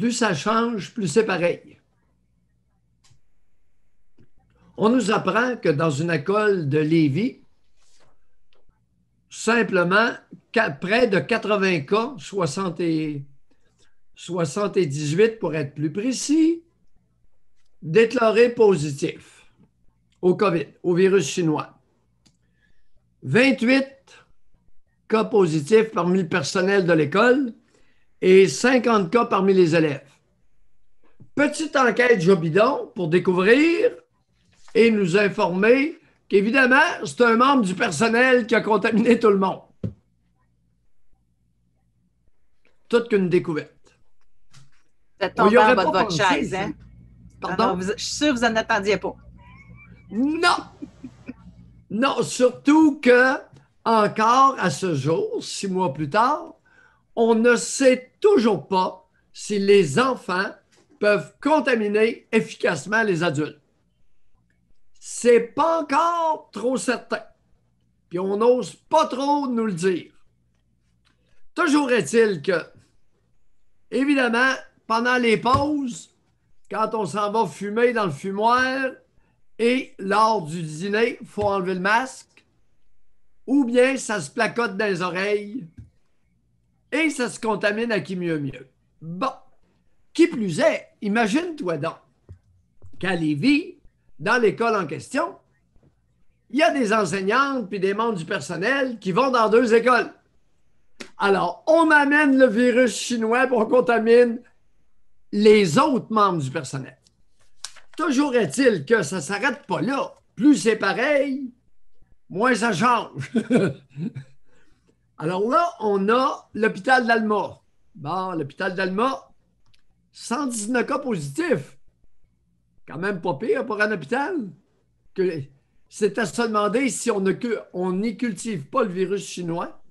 plus ça change, plus c'est pareil. On nous apprend que dans une école de Lévis, simplement, près de 80 cas, 78 pour être plus précis, déclarés positifs au COVID, au virus chinois. 28 cas positifs parmi le personnel de l'école et 50 cas parmi les élèves. Petite enquête Jobidon pour découvrir et nous informer qu'évidemment, c'est un membre du personnel qui a contaminé tout le monde. Toute qu'une découverte. Vous êtes tombé en bas de votre chaise, hein? Pardon? Je suis sûre que vous n'en attendiez pas. Non! Non, surtout que, encore à ce jour, 6 mois plus tard, on ne sait toujours pas si les enfants peuvent contaminer efficacement les adultes. C'est pas encore trop certain. Puis on n'ose pas trop nous le dire. Toujours est-il que, évidemment, pendant les pauses, quand on s'en va fumer dans le fumoir et lors du dîner, il faut enlever le masque, ou bien ça se placote dans les oreilles et ça se contamine à qui mieux mieux. Bon, qui plus est, imagine-toi donc qu'à Lévis, dans l'école en question, il y a des enseignantes puis des membres du personnel qui vont dans 2 écoles. Alors, on amène le virus chinois pour on contamine les autres membres du personnel. Toujours est-il que ça ne s'arrête pas là. Plus c'est pareil, moins ça change. Alors là, on a l'hôpital d'Alma. Bon, l'hôpital d'Alma, 119 cas positifs. Quand même pas pire pour un hôpital. C'est à se demander si on n'y cultive pas le virus chinois.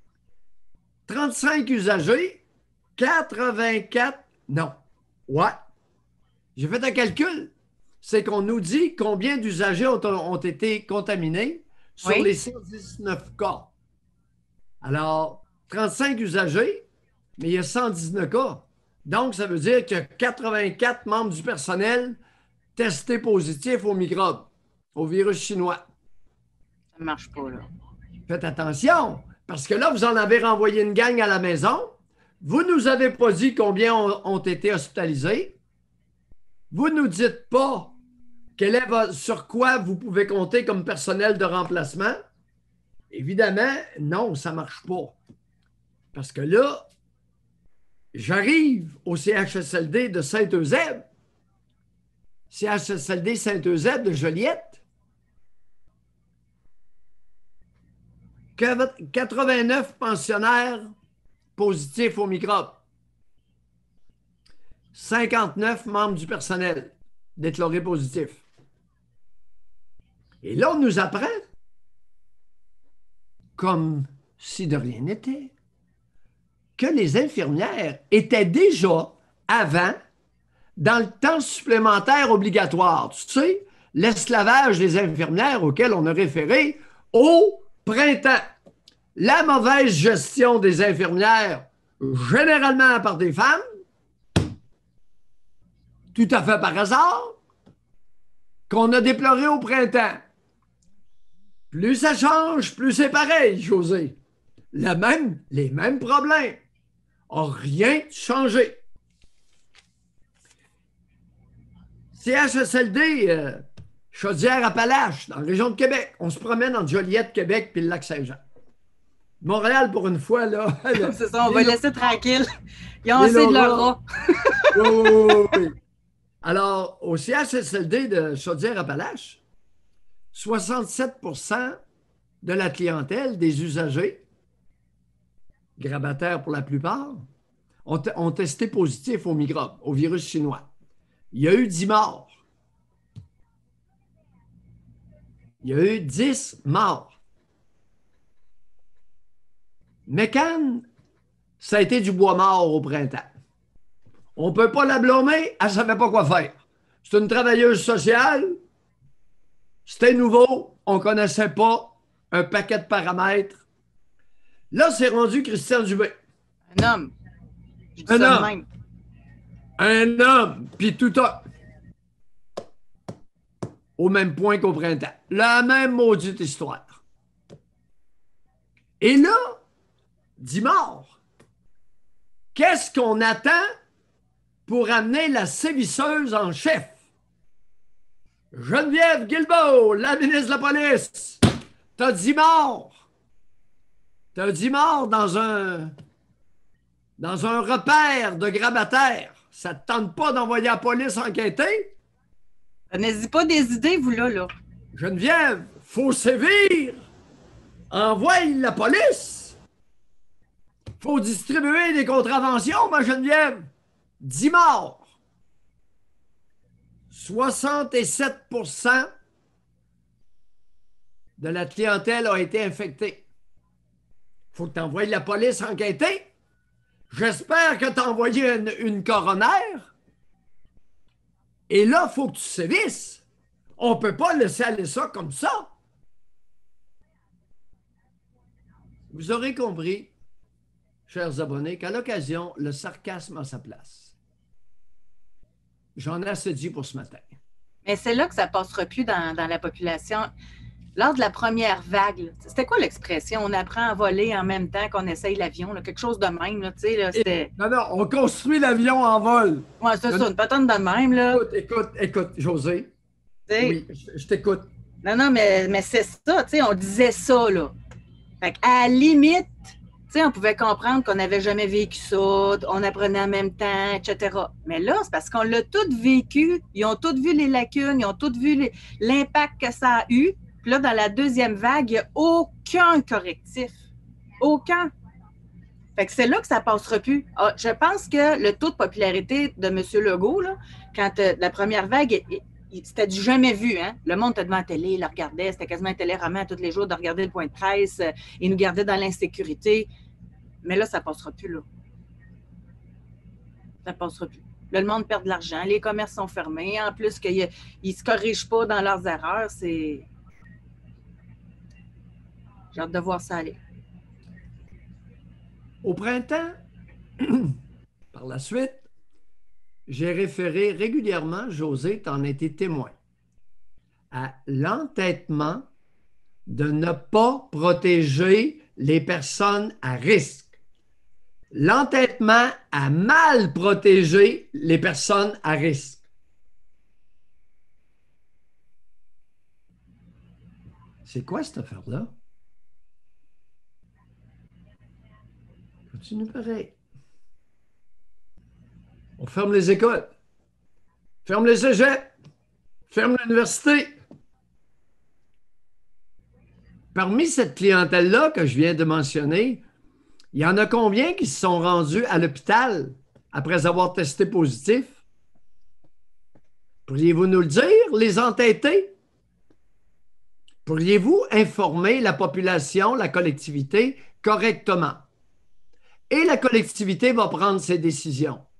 35 usagers, 84, non. Ouais. J'ai fait un calcul. C'est qu'on nous dit combien d'usagers ont été contaminés sur les 119 cas. Alors, 35 usagers, mais il y a 119 cas. Donc, ça veut dire qu'il y a 84 membres du personnel testés positifs au microbe, au virus chinois. Ça ne marche pas, là. Faites attention, parce que là, vous en avez renvoyé une gang à la maison. Vous ne nous avez pas dit combien ont été hospitalisés. Vous ne nous dites pas sur quoi vous pouvez compter comme personnel de remplacement. Évidemment, non, ça ne marche pas. Parce que là, j'arrive au CHSLD de Saint-Eusèbe, CHSLD Saint-Eusèbe de Joliette, 89 pensionnaires positifs au microbe, 59 membres du personnel déclarés positifs. Et là, on nous apprend, comme si de rien n'était, que les infirmières étaient déjà, avant, dans le temps supplémentaire obligatoire. Tu sais, l'esclavage des infirmières auquel on a référé au printemps. La mauvaise gestion des infirmières, généralement par des femmes, tout à fait par hasard, qu'on a déploré au printemps. Plus ça change, plus c'est pareil, José. Les mêmes problèmes. Rien changé. CHSLD, Chaudière-Appalaches, dans la région de Québec. On se promène entre Joliette, Québec puis le Lac-Saint-Jean. Montréal, pour une fois, là. C'est ça, on va laisser tranquille. Ils ont assez de leur rat. Oui. Alors, au CHSLD de Chaudière-Appalaches, 67% de la clientèle, des usagers, grabataires pour la plupart, ont testé positif au microbe, au virus chinois. Il y a eu 10 morts. Il y a eu 10 morts. Mécan, ça a été du bois mort au printemps. On ne peut pas la blâmer, elle ne savait pas quoi faire. C'est une travailleuse sociale. C'était nouveau, on ne connaissait pas un paquet de paramètres. Là, c'est rendu Christian Dubé. Un homme. Un homme. Même. Un homme, puis tout a au même point qu'au printemps. La même maudite histoire. Et là, dit mort, qu'est-ce qu'on attend pour amener la sévisseuse en chef? Geneviève Guilbeault, la ministre de la Police, t'as dit mort. T'as dit mort dans un repère de grabataires. Ça te tente pas d'envoyer la police enquêter? N'hésitez pas des idées, vous, là. Geneviève, faut sévir. Envoie la police. Faut distribuer des contraventions, ma Geneviève. 10 morts. 67% de la clientèle a été infectée. Faut que tu envoies la police enquêter. J'espère que tu as envoyé une coroner. Et là, il faut que tu sévisses. On ne peut pas laisser aller ça comme ça. Vous aurez compris, chers abonnés, qu'à l'occasion, le sarcasme a sa place. J'en ai assez dit pour ce matin. Mais c'est là que ça ne passera plus dans la population. Lors de la première vague, c'était quoi l'expression? On apprend à voler en même temps qu'on essaye l'avion, là, quelque chose de même. Là, c'était... Non, on construit l'avion en vol. Oui, c'est ça, une patente de même. Là. Écoute, José. T'sais, oui, je t'écoute. Non, mais c'est ça, on disait ça, là. Fait qu'à la limite, on pouvait comprendre qu'on n'avait jamais vécu ça, on apprenait en même temps, etc. Mais là, c'est parce qu'on l'a tout vécu, ils ont tous vu les lacunes, ils ont tous vu l'impact que ça a eu. Puis là, dans la deuxième vague, il n'y a aucun correctif. Aucun. Fait que c'est là que ça ne passera plus. Ah, je pense que le taux de popularité de M. Legault, là, quand la première vague, c'était du jamais vu. Hein? Le monde était devant la télé, il le regardait, c'était quasiment un téléroman tous les jours de regarder le point de presse, il nous gardait dans l'insécurité. Mais là, ça ne passera plus, là. Ça ne passera plus. Là, le monde perd de l'argent, les commerces sont fermés. En plus, qu'ils ne se corrigent pas dans leurs erreurs, c'est... J'ai hâte de voir ça aller. Au printemps, par la suite, j'ai référé régulièrement, José, tu en étais témoin, à l'entêtement de ne pas protéger les personnes à risque. L'entêtement à mal protéger les personnes à risque. C'est quoi cette affaire-là? Continue pareil. On ferme les écoles, ferme les cégeps, ferme l'université. Parmi cette clientèle-là que je viens de mentionner, il y en a combien qui se sont rendus à l'hôpital après avoir testé positif? Pourriez-vous nous le dire, les entêtés? Pourriez-vous informer la population, la collectivité, correctement? Et la collectivité va prendre ses décisions.